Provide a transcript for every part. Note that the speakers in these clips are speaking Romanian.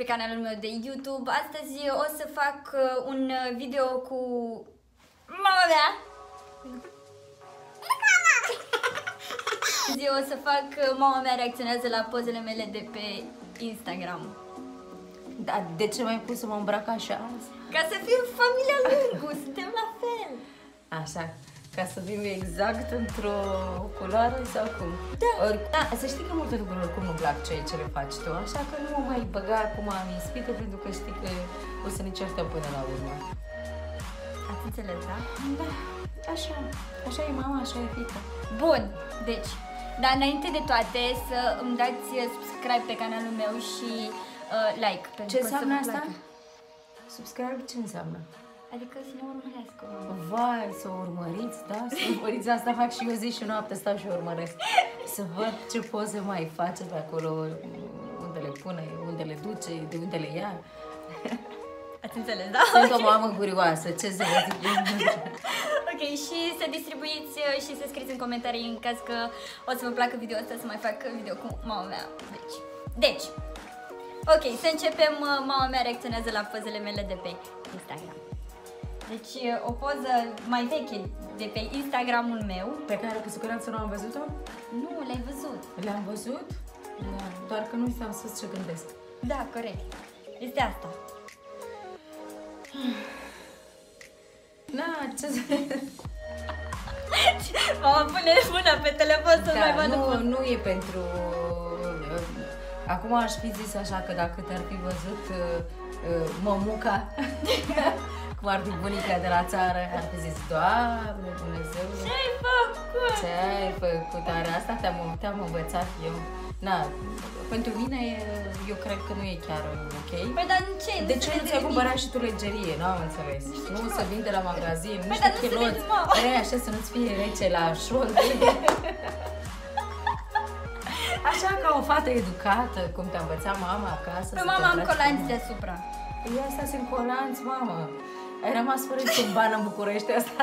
canalul meu de YouTube. Astăzi o să fac un video cu mama mea. Azi o să fac mama mea reacționează la pozele mele de pe Instagram. Dar de ce m-ai pus să mă îmbrac așa azi? Ca să fim familia Lungu, suntem la fel. Așa, ca să fim exact într-o culoare sau cum? Da. Da, să știi că multe lucruri oricum nu plac ce le faci tu, așa că nu mă mai băga acum în ispită, pentru că știi că o să ne certăm până la urmă. Ați înțeles, da? Da, așa. Așa e mama, așa e fiica. Bun, deci, dar înainte de toate să îmi dați subscribe pe canalul meu și like. Ce înseamnă asta? Subscribe ce înseamnă? Adică să mă urmărească. Vai, să o urmăriți, da? Să urmăriți, asta fac și eu zi și noapte, stau și urmăresc. Să văd ce poze mai face pe acolo, unde le pune, unde le duce, de unde le ia. Ați înțeles, da? Sunt o mamă curioasă, ce să vă zic eu? Ok, și să distribuiți și să scrieți în comentarii în caz că o să vă placă video ăsta, să mai fac video cu mama mea. Deci, ok, să începem. Mama mea reacționează la pozele mele de pe Instagram. Deci, o poză mai veche de pe Instagramul meu. Pe care cu siguranță nu am văzut-o? Nu, l-ai văzut. Le-am văzut? Da, doar că nu i-am spus ce gândesc. Da, corect. Este asta. Na, ce să... Mama pune mâna pe telefon să mai vadă. Nu e pentru... Acum aș fi zis așa că dacă te-ar fi văzut mămuca, cum ar fi bunica de la țară, ar fi zis, Doamne Dumnezeule, Ce-ai făcut? Ce-ai făcut? Are asta te-am învățat eu. Na, pentru mine eu cred că nu e chiar ok. Păi dar ce? De ce nu ți-ai cumpărat și tu legerie? Nu am înțeles. Nu să vin de la magazin, Păi niște chiloți, vrei așa să nu-ți fie rece la șold. Așa ca o fată educată, cum te-a învățat mama acasă. Pe mama am colanți deasupra. Păi astea sunt colanți, mamă. Ai rămas fără niciun ban în București asta.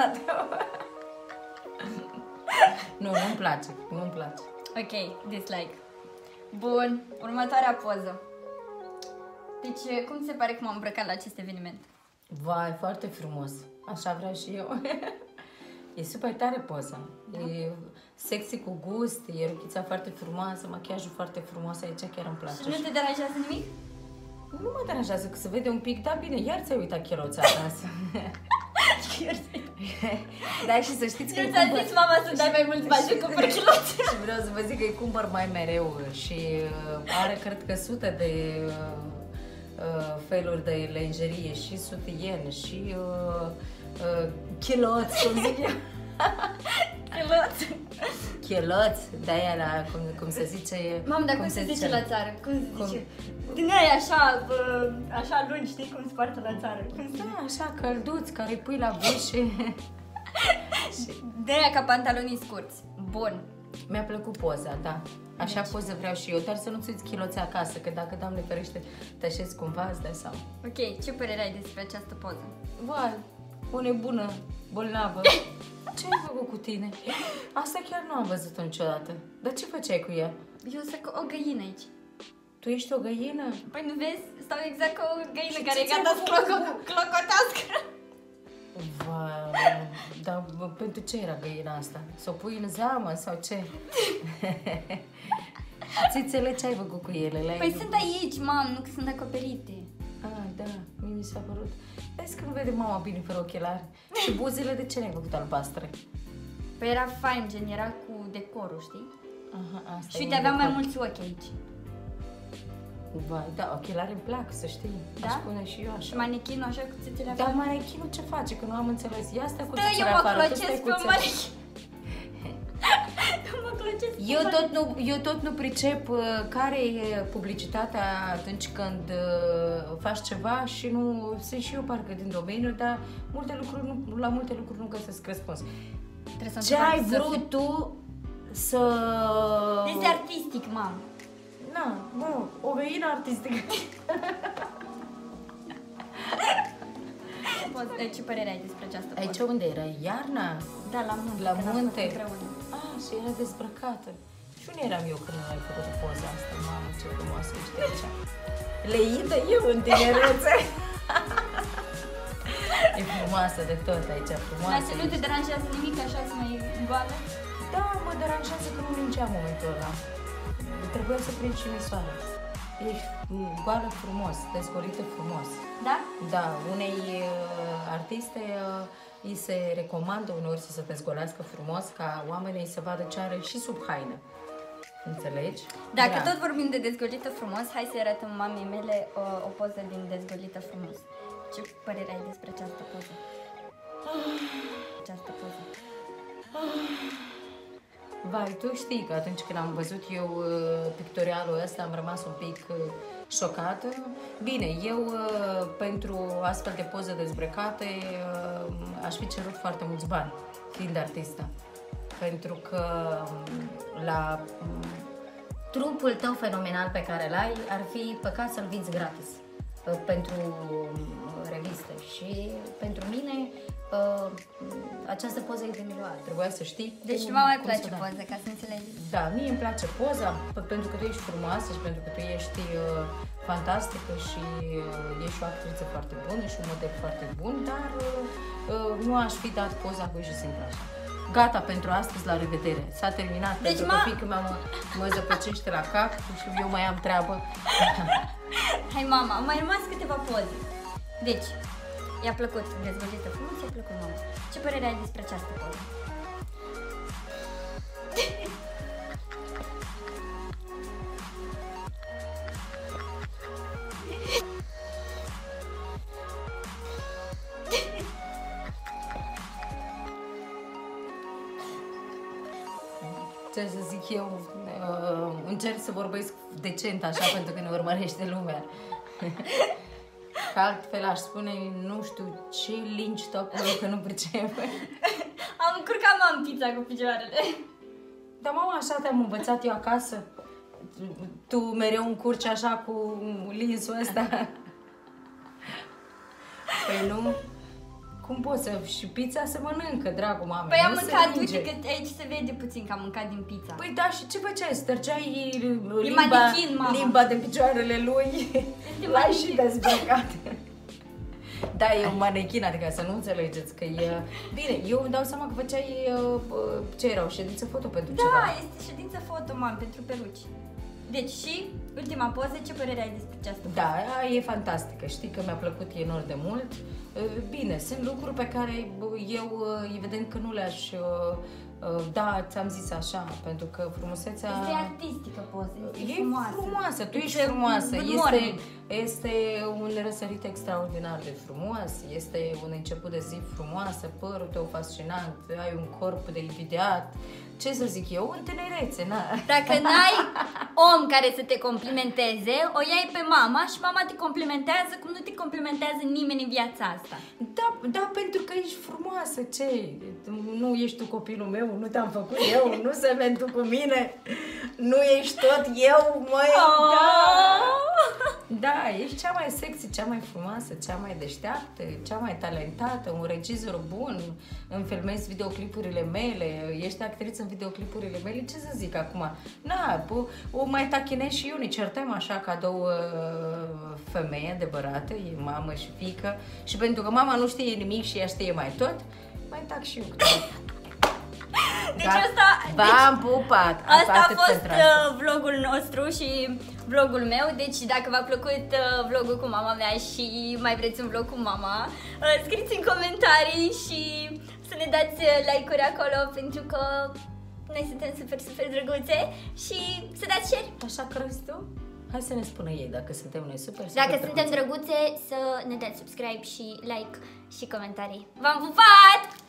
Nu-mi place, nu-mi place. Ok, dislike. Bun, următoarea poză. Deci, cum se pare că m-am îmbrăcat la acest eveniment? Vai, foarte frumos. Așa vreau și eu. E super tare poza. Da? E sexy cu gust, e rochița foarte frumoasă, machiajul foarte frumos, aici chiar îmi place. Și nu te deranjează nimic? Nu mă deranjează, că se vede un pic, da bine, iar ți-ai uitat chiloța acasă. Da, și să știți că eu ți-am zis mama să dai mai mulți bani și cumpăr chiloți. Și vreau să vă zic că îi cumpăr mai mereu și are, cred că, sute de feluri de lenjerie și sutien și chiloți, cum zic eu. Chiloți. Chiloți, de-aia la, cum se zice... Mamă, dar cum se zice la țară? Cum se zice? Din aia așa lungi, știi cum se poartă la țară? Da, așa, călduți, care îi pui la bușe. De aia ca pantalonii scurți. Bun. Mi-a plăcut poza, da. Așa poză vreau și eu, dar să nu-ți uiți chiloții acasă, că dacă, Doamne ferește, te așezi cumva, îți dai seama. Ok, ce părere ai despre această poză? Vai, o nebună, bolnavă. Ce ai făcut cu tine? Asta chiar nu am văzut-o niciodată. Dar ce făceai cu ea? Eu sunt o găină aici. Tu ești o găină? Păi nu vezi? Stau exact ca o găină Și care e gata să clocotească. Vai, dar pentru ce era găina asta? Să o pui în zeamă sau ce? Țițele, ce ai făcut cu ele? Păi sunt aici, mam, nu că sunt acoperite. Ah, da, mie mi s-a părut. Vezi că nu vede mama bine fără ochelari. Și buzele de ce le-ai făcut albastre? Păi era fain, gen, era cu decorul, știi? Aha, asta și uite, aveam mai mulți ochi aici. Vai, da, ochelari îmi plac, să știi. Da? Aș spune și eu așa. Și manechinul așa cu țâțele afară. Dar manechinul ce face? Că nu am înțeles. Ia asta cu da, țâțele afară. Eu mă clocesc pe manechin. Eu tot nu pricep care e publicitatea atunci când faci ceva și nu... Sunt și eu parcă din domeniu, dar la multe lucruri nu găsesc răspuns. Ce ai vrut tu să... Este artistic, mam. Na, nu, o găină artistică. Ce părere ai despre această poză? Aici unde era? Iarna? Da, la munte. La munte? Ah, și era dezbrăcată. Și unde eram eu când ai făcut poza asta? Mamă, ce frumoasă ești aici. Leită eu în tinerețe. E frumoasă de tot aici, frumoasă. Dar să nu te deranjează nimic așa să mai goală? Da, mă deranjează că nu lingeam momentul ăla. Trebuia să prind și misoare. Ești goală frumos, dezgolită frumos. Da? Da, unei artiste îi se recomandă uneori să se dezgolească frumos ca oamenii să vadă ce are și sub haină. Înțelegi? Dacă tot vorbim de dezgolită frumos, hai să-i arătăm mamei mele o poză din dezgolită frumos. Ce părere ai despre această poză? Această poză. Vai, tu știi că atunci când am văzut eu pictorialul ăsta am rămas un pic șocată. Bine, eu pentru astfel de poze dezbrăcate aș fi cerut foarte mulți bani, fiind artistă. Pentru că la trupul tău fenomenal pe care îl ai ar fi păcat să-l vinzi gratis pentru revistă. Și pentru mine această poză e de milioane. Trebuia să știi. Deci nu mai place poza, ca să înțelegi. Da, mie îmi place poza pentru că tu ești frumoasă și pentru că tu ești fantastică și ești o actriță foarte bună și un model foarte bun, dar nu aș fi dat poza cu și simplu așa. Gata pentru astăzi, la revedere. S-a terminat, deci pentru că fiica mea mă zăpăcește la cap și eu mai am treabă. Hai mama, au mai rămas câteva poze. Deci, i-a plăcut dezvăluită frumos, i-a plăcut mama. Ce părere ai despre această poză? Ce să zic eu, încerc să vorbesc decent așa pentru că ne urmărește lumea. Că altfel aș spune, nu știu ce linci tu acolo că nu pricepe. Am încurcat mama pizza cu picioarele. Dar mama, așa te-am învățat eu acasă. Tu mereu încurci așa cu linsul ăsta. Păi nu? Cum poți să... Și pizza se mănâncă, dragul mamei. Păi am mâncat, uite că aici se vede puțin că am mâncat din pizza. Păi da, și ce făceai? Stărgeai limba de picioarele lui? L-ai și dezbrăcat. Da, e un manechin, adică să nu înțelegeți că e... Bine, eu îmi dau seama că făceai... Ce era, o ședință foto pentru ceva? Da, este ședință foto, mam, pentru peluci. Deci și ultima poză, ce părere ai despre această poză? Da, e fantastică, știi că mi-a plăcut enorm de mult. Bine, sunt lucruri pe care eu, evident că nu le-aș da, ți-am zis așa, pentru că frumusețea... Este artistică poză, este frumoasă. Tu ești frumoasă, este un răsărit extraordinar de frumos, este un început de zi frumoasă, părul tău fascinant, ai un corp de invidiat. Ce să zic eu, în tinerețe, na. Dacă n-ai om care să te complimenteze, o iei pe mama și mama te complimentează cum nu te complimentează nimeni în viața asta. Da, pentru că ești frumoasă, ce? Nu ești tu copilul meu, nu te-am făcut eu, nu semeni tu cu mine, nu ești tot eu, măi, Da, ești cea mai sexy, cea mai frumoasă, cea mai deșteaptă, cea mai talentată, un regizor bun, îmi filmezi videoclipurile mele, ești actriță în videoclipurile mele, ce să zic acum? Na, o mai tachinez și eu, ne certăm așa ca două femei adevărate, e mamă și fiică, și pentru că mama nu știe nimic și ea știe mai tot, mai tac și eu câteva. Deci asta... V-am pupat! Asta a fost vlogul nostru și vlogul meu. Deci dacă v-a plăcut vlogul cu mama mea și mai vreți un vlog cu mama, scrieți în comentarii și să ne dați like-uri acolo, pentru că noi suntem super, super drăguțe, și să dați share. Așa crezi tu? Hai să ne spună ei dacă suntem noi super, super Dacă suntem drăguțe, să ne dați subscribe și like și comentarii. V-am pupat!